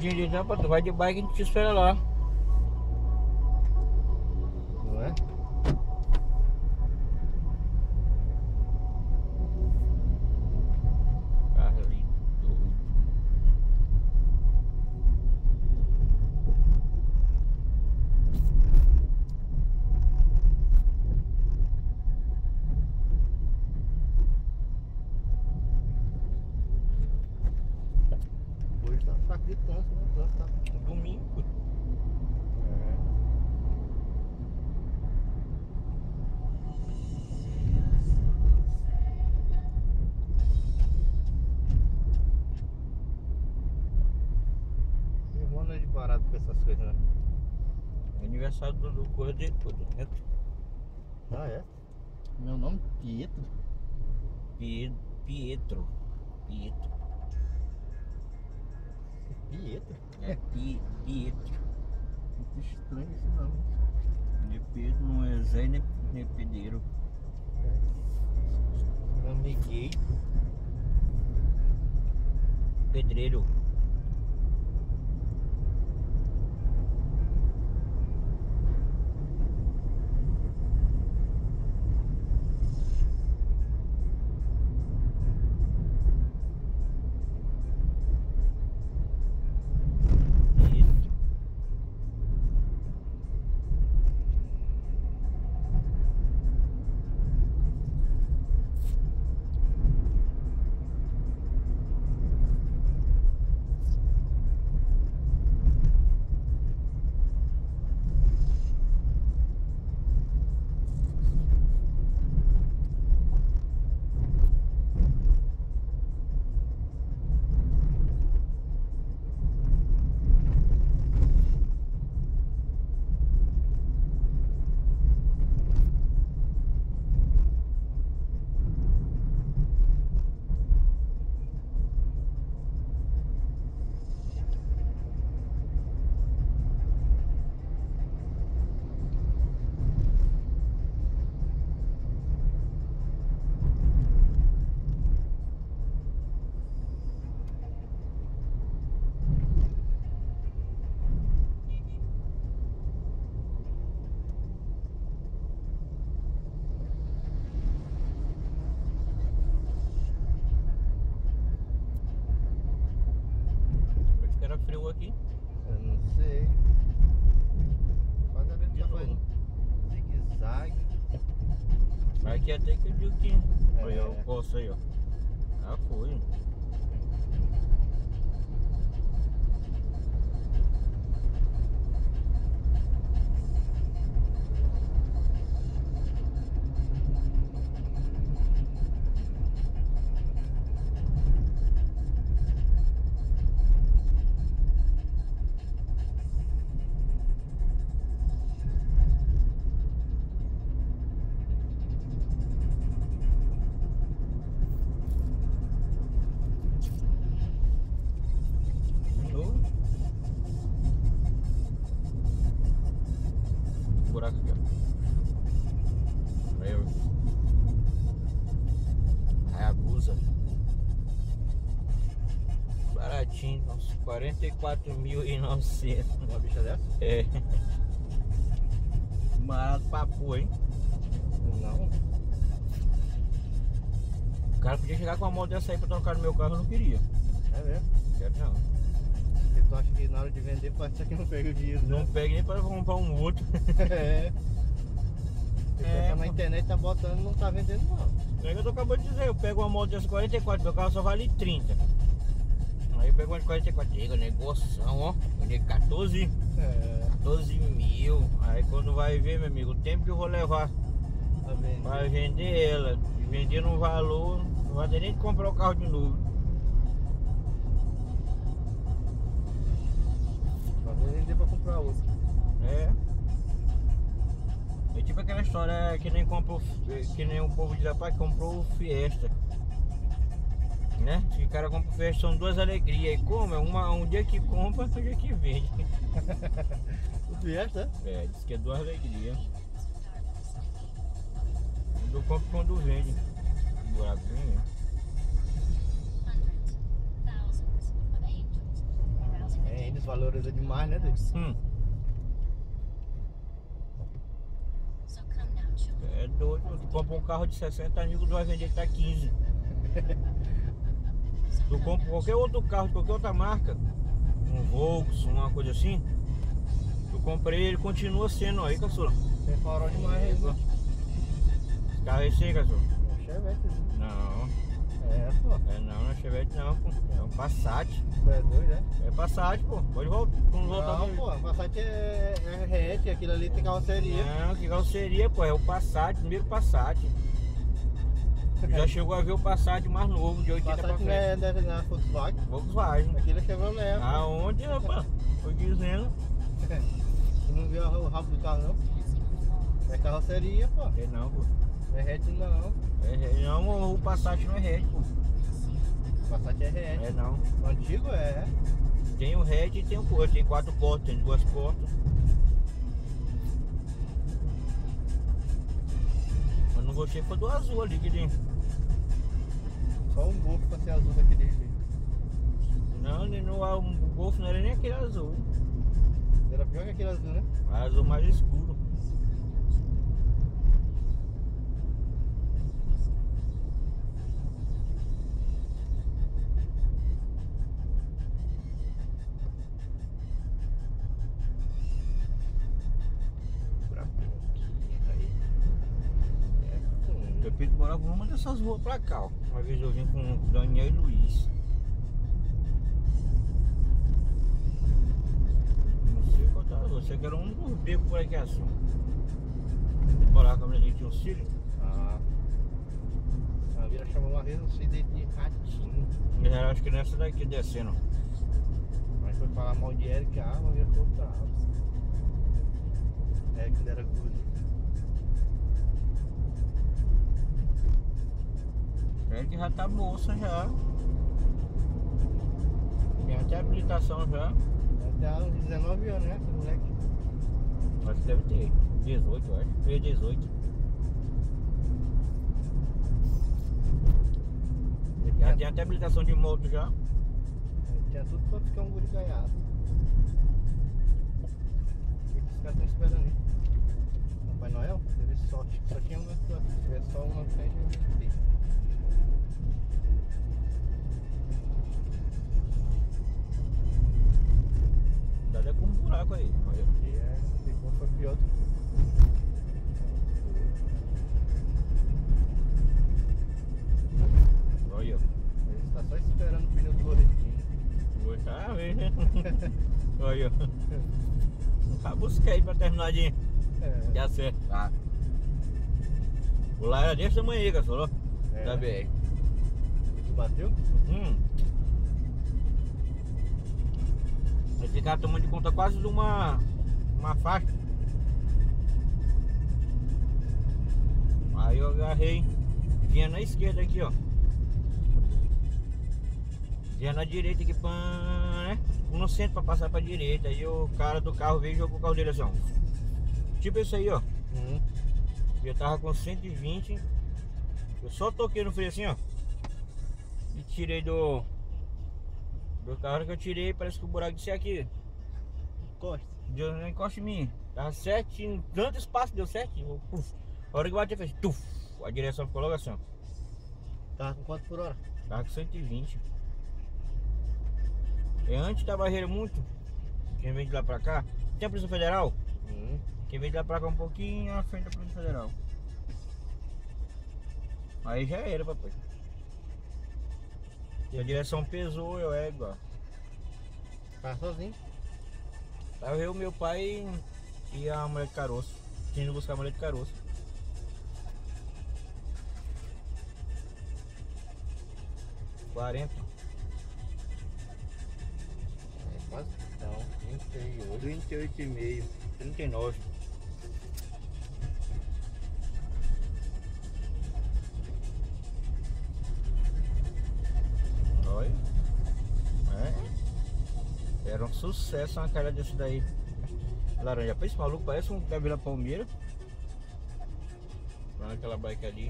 rapidinho de tempo, tu vai de bike e a gente te espera lá. Não é? Carlito. Hoje tá fraco de trânsito, né? O trânsito tá... Domingo. Irmão não é de barato com essas coisas, né? É aniversário do Cordeiro, pô, do Neto. Ah, é? Meu nome é Pietro. Pietro. Pietro. Pietro? É, Pietro. Muito estranho esse nome. De Pedro não é Zé nem Pedreiro. Nome gay. Pedreiro. Pietro. Acho que era frio aqui. Eu não sei. Quase a gente De tá novo. fazendo zigue-zague. Aqui até que eu digo que. É. Olha o poço aí, ó. Ah, foi. De novo. Buraco aqui, ó. Aí, ó. Hayabusa. Baratinho, uns 44.900. Uma bicha dessa? É. Barato pra porra, hein? Não. O cara podia chegar com a moto dessa aí pra trocar no meu carro, eu não queria. É mesmo. Quero não. Porque tu acha que na hora de vender pode ser que não pega o dinheiro, Não né? pego nem pra comprar um outro. É. É, Tá na pô. internet, tá botando, não tá vendendo não. É que eu tô acabando de dizer, eu pego uma moto dessa 44, meu carro só vale 30. Aí eu pego uma de 44, chega, negoção, ó. Vendei 14 mil. Aí quando vai ver, meu amigo, o tempo que eu vou levar Tá vendo? pra vender ela, vender no valor, não vai ter nem de comprar o carro de novo. Pra vender pra comprar outro. É. É tipo aquela história que nem comprou, que nem o povo diz, rapaz, que comprou o Fiesta. Né? Se o cara compra o Fiesta, são duas alegrias. E como? É um dia que compra, outro dia que vende. O Fiesta? É, diz que é duas alegrias. Quando compra quando vende. Buraquinho. É, desvaloriza demais, né, Deus? É doido, tu compra um carro de 60 mil, tu vai vender tá 15. Tu compra qualquer outro carro de qualquer outra marca, um Volkswagen, uma coisa assim, tu compra ele continua sendo aí, caçula. Tem farol demais aí, pô. Esse carro é esse aí, caçula? É um Chevetezinho. Não, Pô. não é Chevette não, pô. É um Passat. Tu é doido, né? É Passat, pô. Pode voltar. Vamos voltar. Não, pô, Passat é hatch, aquilo ali tem carroceria. Não, que carroceria, pô. É o Passat, primeiro Passat. Já chegou a ver o Passat mais novo, de 80 pra Passat não frente. é da Volkswagen. Volkswagen. Aquilo é Chevrolet. Aonde, rapaz? Tô dizendo. Tu não viu o rabo do carro, não? É carroceria, pô. É não, pô. Não é hatch não. Não, o Passat não é hatch, pô. Passat é hatch. É não. O antigo é. Tem o hatch e tem o coisa. Tem 4 portas, tem 2 portas. Mas não gostei foi do azul ali que tem. Só um Golf pra ser azul daquele jeito. Não, o Golf não era nem aquele azul. Era pior que aquele azul, né? Azul mais escuro. Eu Pedro morava numa dessas ruas pra cá, ó. Uma vez eu vim com o Daniel e Luiz. Não sei qual tá, eu sei que era um dos becos por aqui assim. Morava com a gente tinha um filho. A Vira chamou uma vez um CD de ratinho. Eu acho que nessa daqui descendo. Mas foi falar mal de Eric, a Vira ficou brava. Eric não era guri. É que já tá moça já. Tem até habilitação já. Até uns 19 anos, né? Esse moleque. Acho que deve ter 18, eu acho. Fez 18. Já tem até habilitação de moto já. Tinha tudo pra ficar um guri ganhado. O que os caras estão esperando aí? Papai Noel? Deve ser só tinha um na frente. Se tiver só um na frente, eu não sei. Dá com um buraco aí. Olha. Ficou foi pior do que. Olha. Ele está só esperando o pneu do boletim. Vou tá vendo. Olha. Já busquei aí pra terminar de acertar. O lá era desse tamanho aí, caçolô. Da BR. Tu bateu? Esse cara tomando de conta quase de uma faixa. Aí eu agarrei, vinha na esquerda aqui, ó. Vinha na direita aqui, né? No centro pra passar pra direita. Aí o cara do carro veio e jogou o carro dele assim, ó. Tipo isso aí, ó. Eu tava com 120. Eu só toquei no freio assim, ó. E tirei do carro que eu tirei, parece que o buraco disse aqui. Encosta. Deu na encosta em mim. Tava certinho, tanto espaço deu certinho. Puf. A hora que bateu fez tuf. A direção ficou logo assim, ó. Tava com quanto por hora? Tava com 120. E antes da barreira muito, quem vem de lá pra cá, tem a Polícia Federal? Quem vem de lá pra cá um pouquinho à frente da Polícia Federal. Aí já era, papai. E a direção pesou, eu igual. Tava sozinho? Tava eu, meu pai e a mulher de caroço. Tinha ido buscar a mulher de caroço. $40. Quase não, 38,5. 39. Olha. Era um sucesso uma cara desse daí. Laranja. Esse maluco parece um da Vila Palmeira. Lá naquela bike ali.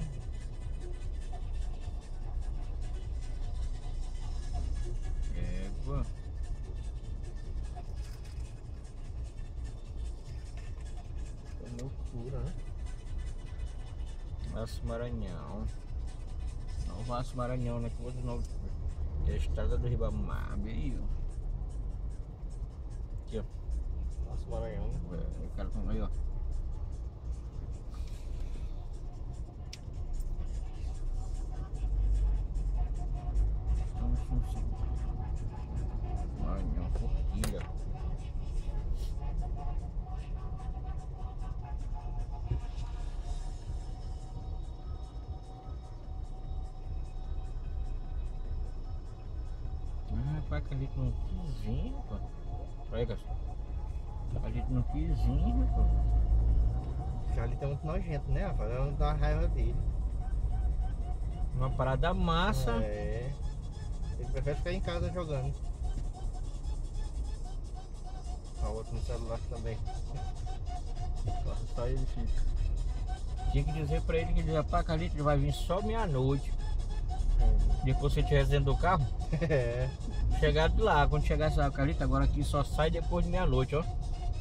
Égua. Loucura, né? Vasco Maranhão. Não, Vasco Maranhão, né? Que outro nome. Que é a estrada do Ribamar, viu? Aqui, ó. Vasco Maranhão. O cara tá aí, ó. Maranhão, Forquilha. Rapaz, acredito no quizinho, pô. Olha aí, Gaston. Acredito no quizinho, pô. O Charlie tá muito nojento, né, rapaz? Ela não dá raiva dele. Uma parada massa. É. Ele prefere ficar em casa jogando. A outra no celular também. Só ele fica. Tinha que dizer pra ele que ele rapaz, Carlito, ele vai vir só meia-noite. Depois que você estiver dentro do carro, É. chegar de lá. Quando chegar essa Carlito, agora aqui só sai depois de meia-noite, ó.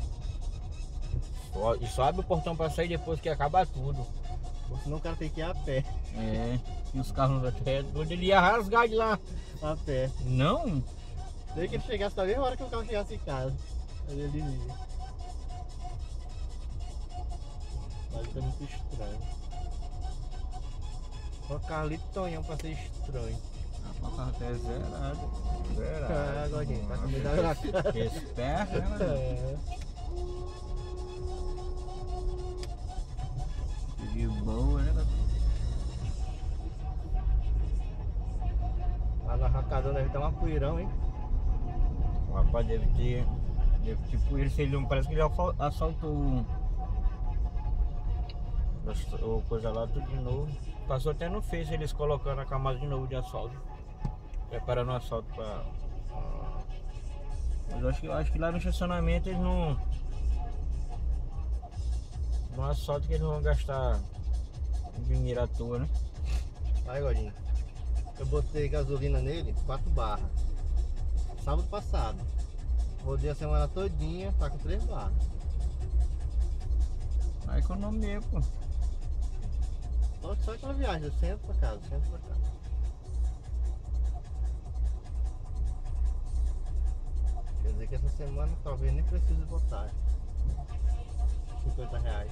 E só abre o portão pra sair depois que acabar tudo. Ou senão o cara tem que ir a pé. É, e os carros até onde ele ia rasgar de lá. A pé. Não? Desde que ele chegasse da mesma hora que o carro chegasse em casa. Aí ele ia. Mas tá muito estranho. Só Carlito e Tonhão pra ser estranho. O carro até zerado. Ah, Godinho, tá com medo da cara. Que esperto, né, mano? É. De boa, né, cara? Lá na Racadão deve ter uma poeirão, hein? O rapaz deve ter tipo ele, se ele não parece que ele assaltou o coisa lá tudo de novo. Passou até no Face eles colocando a camada de novo de assalto. Preparando o assalto pra. Mas eu acho que lá no estacionamento eles não. No assalto que eles não vão gastar dinheiro à toa, né? Aí, Godinho, eu botei gasolina nele, 4 barras. Sábado passado. Rodei a semana todinha, tá com 3 barras. A economia, pô. Só aquela viagem, do centro pra casa, centro pra casa. Quer dizer que essa semana talvez nem precise botar. R$50.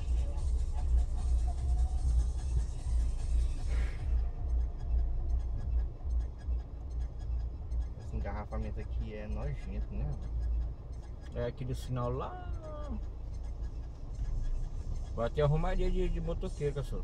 Esse engarrafamento aqui é nojento, né? É aquele sinal lá. Vai ter arrumaria de motoqueiro, cachorro.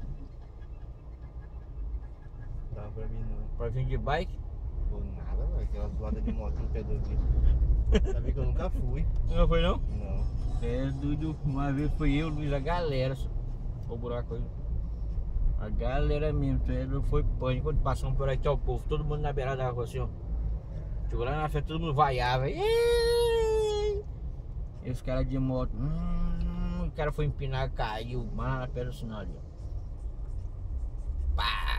Dá pra mim não. Pra vir de bike? Vou nada, velho. Aquelas zoadas de moto no pedal aqui. Sabe que eu nunca fui. Não foi não? Não. É doido, uma vez foi eu, Luiz, a galera. O buraco aí. A galera mesmo, foi pânico. Quando passamos por aí, tá o povo, todo mundo na beirada da água assim, ó. Chegou lá na frente, todo mundo vaiava. E os caras de moto. O cara foi empinar, caiu, mas na pedra do sinal ali, ó. Pá!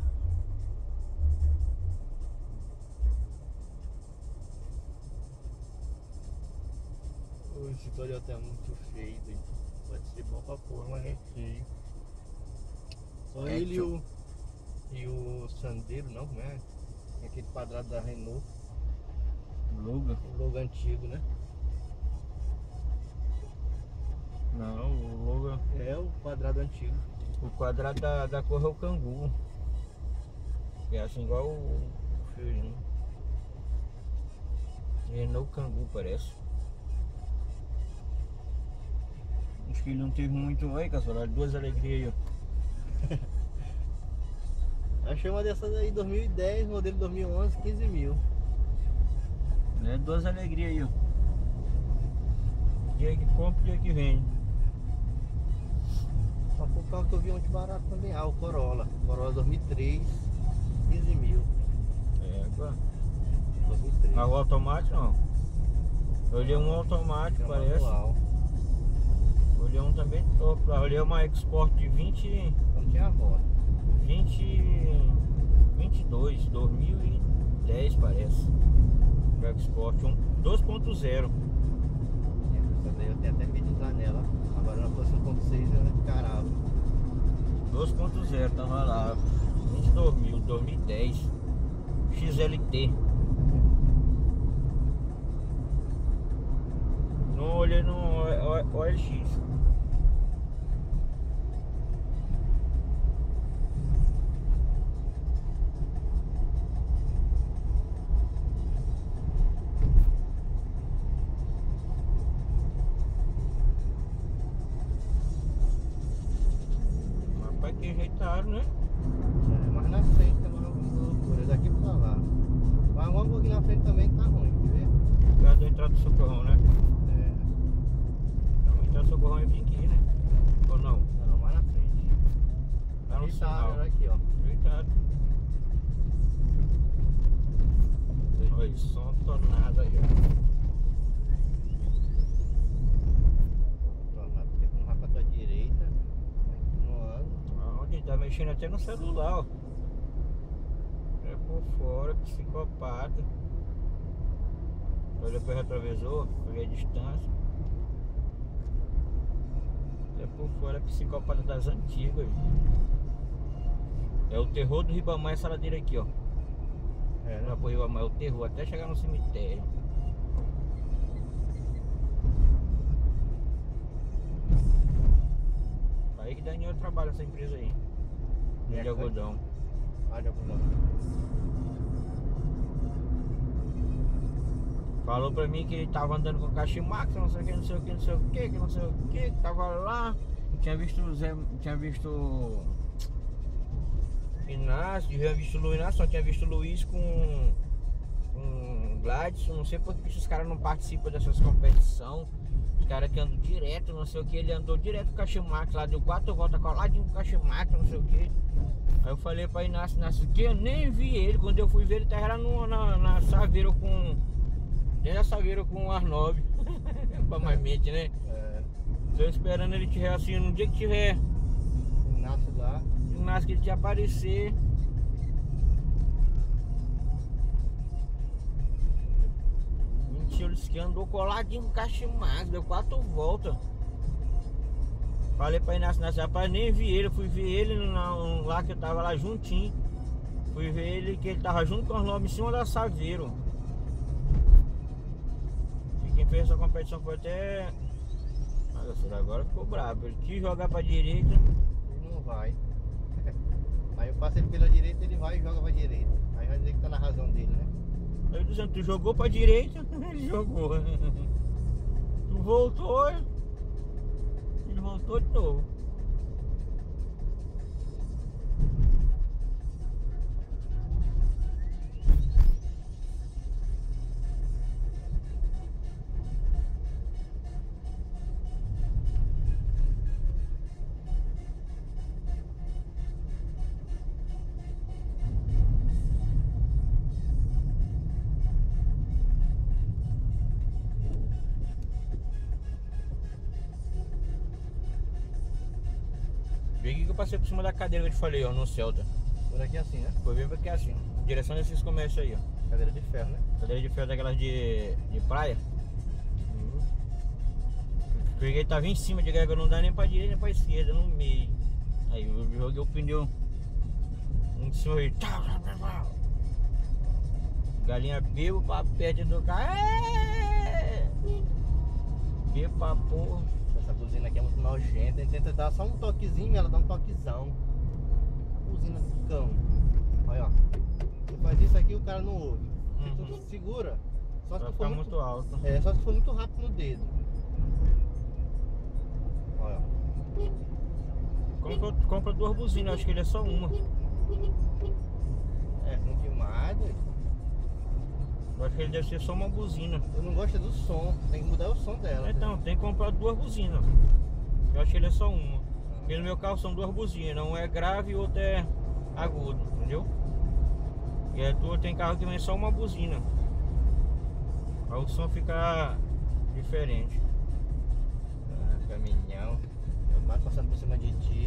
Esse Toyota é muito feio, doido. Pode ser bom pra porra, mas é feio. Só É ele que e o Sandero, não, como é? Aquele quadrado da Renault. Luga? O logo antigo, né? Não, o Luga. É o quadrado antigo. O quadrado da cor é o Cangu. Que é assim igual o fiozinho. Renault Cangu parece. Acho que ele não teve muito. Olha, Caçola, 2 alegrias aí, ó. Achei uma dessas aí, 2010, modelo 2011, 15 mil. É 2 alegrias aí, ó. Dia que compra, dia que vende. Só foi o carro que eu vi onde barato também. Ah, o Corolla. Corolla 2003, 15 mil. É, agora. 2003. Mas o automático não. Eu olhei um automático, É parece. manual. Olhei um também top. Olhei uma Export de 20. Não tinha roda. 22, 2010 parece. O Export 2.0. Essa daí eu tenho até medo de usar nela. A Agora na fosse 1.6 eu carava. 2.0 tava lá, 22 mil, 2010, XLT. Não olhei no OLX. Rapaz, que ajeitaram, né? Mas na frente é uma loucura, daqui pra lá. Mas um pouquinho na frente também tá ruim, quer ver? Perto da entrada do socorrão, né? É. Não, a entrada do socorrão é bem aqui, né? Ou não? Não, mais na frente. Tá no sinal. Olha aqui, ó. Ajeitado. Olha, som tornado aí, ó. Tornado, porque não vai pra tua direita. Não anda. Onde tá mexendo até no celular, ó. É por fora, psicopata. Olha pro retrovisor, olha a distância. É por fora, psicopata das antigas. É o terror do Ribamar, essa ladeira aqui, ó. É, Lá né? pro Ribamar, é o terror, até chegar no cemitério. Aí que Daniel trabalha essa empresa aí. De algodão. Ah, de algodão. Falou pra mim que ele tava andando com o Cachimax, não sei o que, não sei o que, não sei o que, não sei o que, tava lá. Tinha visto o Zé, tinha visto Inácio, tinha visto o Luiz Inácio, só tinha visto o Luiz com Gladson, não sei por que esses caras não participam dessas competições. Os caras que andam direto, não sei o que, ele andou direto com o Cachimax lá, deu 4 voltas coladinho com o Cachimax, não sei o que. Aí eu falei pra Inácio que eu nem vi ele, quando eu fui ver ele tava lá na Saveiro com. Dentro da Saveiro com o R9. Pra mais mente, né? É. Tô esperando ele tiver assim, no dia que tiver Nasce lá. Inácio que ele te aparecer. Mentira, ele disse que andou coladinho com o Cachimax, deu 4 voltas. Falei pra Inácio, rapaz, nem vi ele, fui ver ele lá que eu tava lá juntinho. Fui ver ele que ele tava junto com os nomes em cima da Saveiro. E quem fez essa competição foi até. Olha, agora ficou bravo. Ele quis jogar pra direita. Ele não vai. Aí eu passei pela direita, ele vai e joga pra direita. Aí vai dizer que tá na razão dele, né? Eu dizendo, tu jogou pra direita, ele jogou. Tu voltou, ele voltou de novo. Peguei que eu passei por cima da cadeira que eu te falei, ó, no Celta. Por aqui assim, né? Foi bem porque é assim, direção desses comércios aí, ó. Cadeira de ferro, né? Cadeira de ferro daquelas de praia. Peguei, tava em cima de grega, não dá nem pra direita nem pra esquerda, no meio. Aí eu joguei o pneu em cima aí. Galinha bebo pra perto do carro. Bebo pra porra. Essa buzina aqui é muito nojenta. Ele tenta dar só um toquezinho e ela dá um toquezão. Buzina do cão. Olha, ó. Você faz isso aqui, o cara não ouve. Se tu segura, só se Vai tu for ficar muito alto. É, só se for muito rápido no dedo. Olha, ó. Compra 2 buzinas, acho que ele é só uma. É, não filmado. Eu acho que ele deve ser só uma buzina. Eu não gosto do som, tem que mudar o som dela. Então, tem que comprar 2 buzinas. Eu acho que ele é só uma. Porque no meu carro são 2 buzinas, um é grave e o outro é agudo, entendeu? E a tua tem carro que vem só uma buzina. Aí o som fica diferente. Ah, caminhão. Eu mais passando por cima de ti.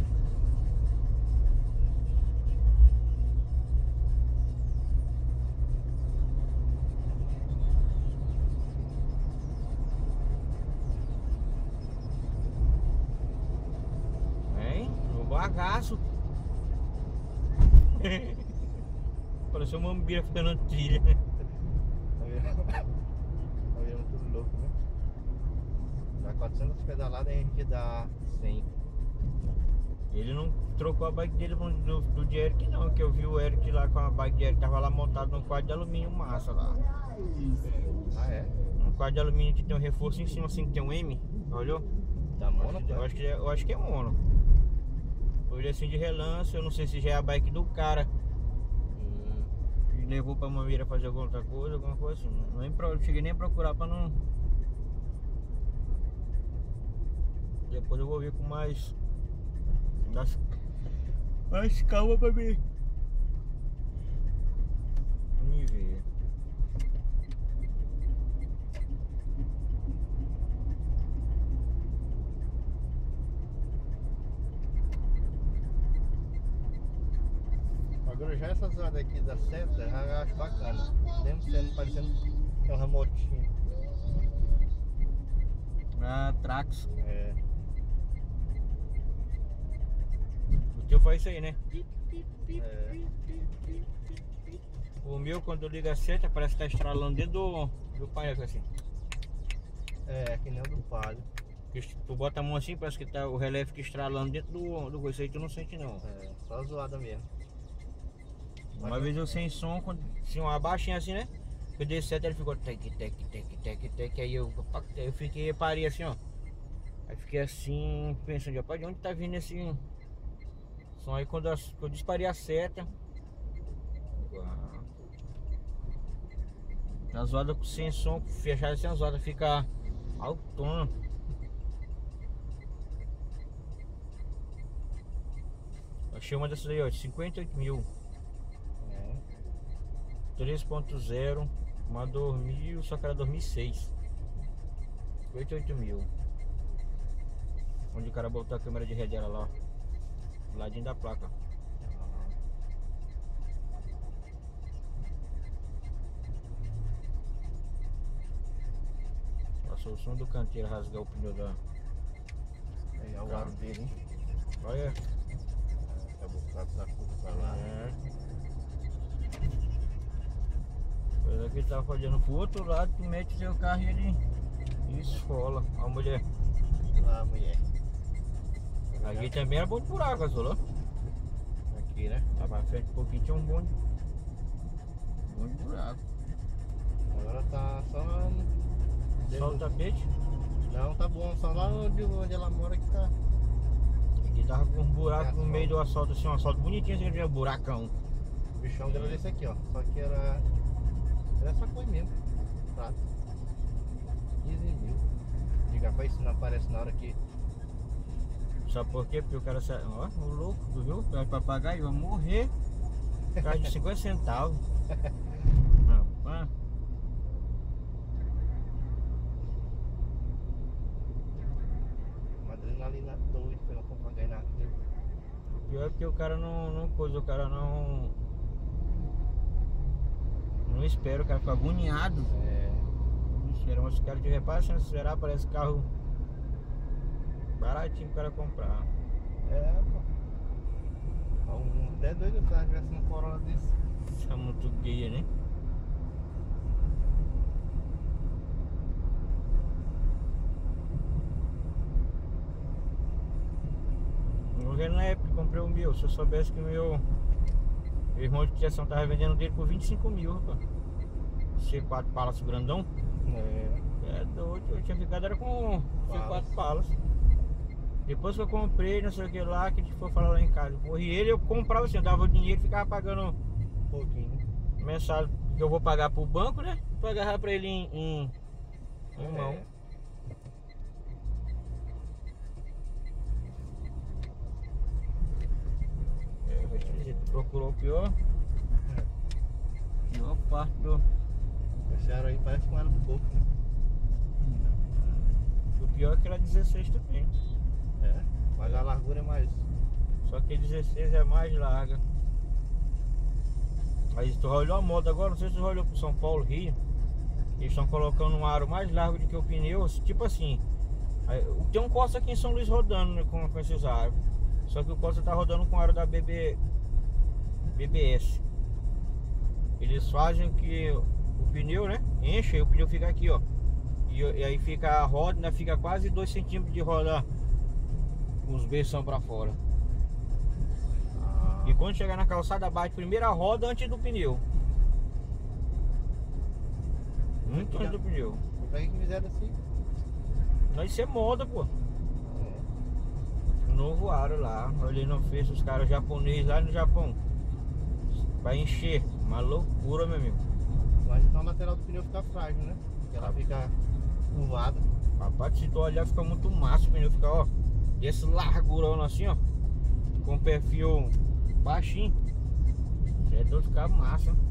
bagaço. Pareceu uma mambira fazendo trilha. Tá vendo tudo louco, né? Dá 400 pedaladas e a gente dá 100. Ele não trocou a bike dele do de Eric não, que eu vi o Eric lá com a bike de Eric, tava lá montado num quadro de alumínio massa lá. Ah, é? Um quadro de alumínio que tem um reforço em cima assim, que tem um M, olhou? Da mono? Eu acho que é mono. Foi assim de relance, eu não sei se já é a bike do cara. E levou pra Mameira fazer alguma outra coisa, alguma coisa assim. Não cheguei nem a procurar pra não. Depois eu vou ver com mais calma pra mim. Me ver. Agora já essa zoada aqui da seta, eu acho bacana. Mesmo sendo parecendo que é um remotinho. Ah, Trax. É. O teu faz isso aí, né? É. O meu, quando liga a seta, parece que tá estralando dentro do painel assim. É, que nem o do palio. Tu bota a mão assim, parece que tá o relé fica estralando dentro do coisa aí, tu não sente não. É, só zoada mesmo. Uma vez eu sem som, quando tinha uma baixinha assim, né? Eu dei seta, ele ficou tec, tec, tec, tec, tec. Aí eu fiquei, parei assim, ó. Aí fiquei assim, pensando, rapaz, de onde tá vindo esse som? Aí quando eu disparei a seta, a zoada sem som, fechada sem a zoada, fica autona. Achei uma dessas aí, ó, de 58 mil. 3.0, uma 2000, só que era 2006. 58 mil. Onde o cara botou a câmera de ré dela lá, ó, ladinho da placa. Passou o som do canteiro rasgar o pneu da. Aí é o aro dele, hein? Olha. Tá botado essa curva pra lá. Coisa que ele tava fazendo pro outro lado, tu mete o seu carro e ele esfola. A mulher. Lá, mulher. Aqui também era bom de buraco, azul. Aqui, né? Lá pra frente um pouquinho tinha um bom de buraco. Agora tá só. Só o tapete? Não, tá bom, só lá onde ela mora que tá. Aqui tava com um buraco no meio do asfalto, assim, um asfalto bonitinho, assim, um buracão. O bichão dela desse aqui, ó. Só que era essa coisa mesmo. Prato. 15 mil. Diga, rapaz, isso não aparece na hora que. Sabe por quê? Porque o cara sai. Ó, o louco, tu viu? O papagaio vai morrer. Carro de 50 centavos. Rapaz. Uma adrenalina doida pelo papagaio na rua. O pior é que o cara não coisa, o cara não espera, o cara fica agoniado. É. Espera, mas os caras de reparo, se não esperar, parece carro baratinho pro cara comprar. É, pô. Até doido se ela tivesse um Corolla desse. Isso é muito gay, né? Eu na época comprei o meu. Se eu soubesse que o meu irmão de criação tava vendendo dele por 25 mil, rapaz. C4 Palace grandão. É doido, eu tinha ficado era com C4 Palace. Depois que eu comprei, não sei o que lá, que a gente foi falar lá em casa. E ele eu comprava assim, eu dava o dinheiro e ficava pagando Um pouquinho. mensal que eu vou pagar pro banco, né? Pagar pra ele em mão. Eu vou te dizer, tu procurou o pior parte do. Esse aro aí parece um aro do Golf, né? O pior é que era 16 também. É, mas a largura é mais. Só que 16 é mais larga. Aí tu já olhou a moda agora, não sei se tu já olhou pro São Paulo, Rio. Eles estão colocando um aro mais largo do que o pneu, tipo assim. Tem um Corsa aqui em São Luís rodando, né, com esses aros. Só que o Costa tá rodando com aro da BBS. Eles fazem que o pneu, né, enche e o pneu fica aqui, ó. E aí fica a roda, né, fica quase 2 centímetros de roda, os beiços pra fora. E quando chegar na calçada, bate primeiro a roda antes do pneu. Muito antes do pneu. Pra que fizeram assim? Isso é moda, pô. O novo aro lá. Olhei no Face, os caras japoneses lá no Japão. Vai encher. Uma loucura, meu amigo. Mas então a lateral do pneu fica frágil, né? Porque ela fica curvada. Rapaz, se tu olhar, fica muito massa. O pneu fica, ó, desse largurão assim, ó. Com perfil baixinho. É tudo ficar massa.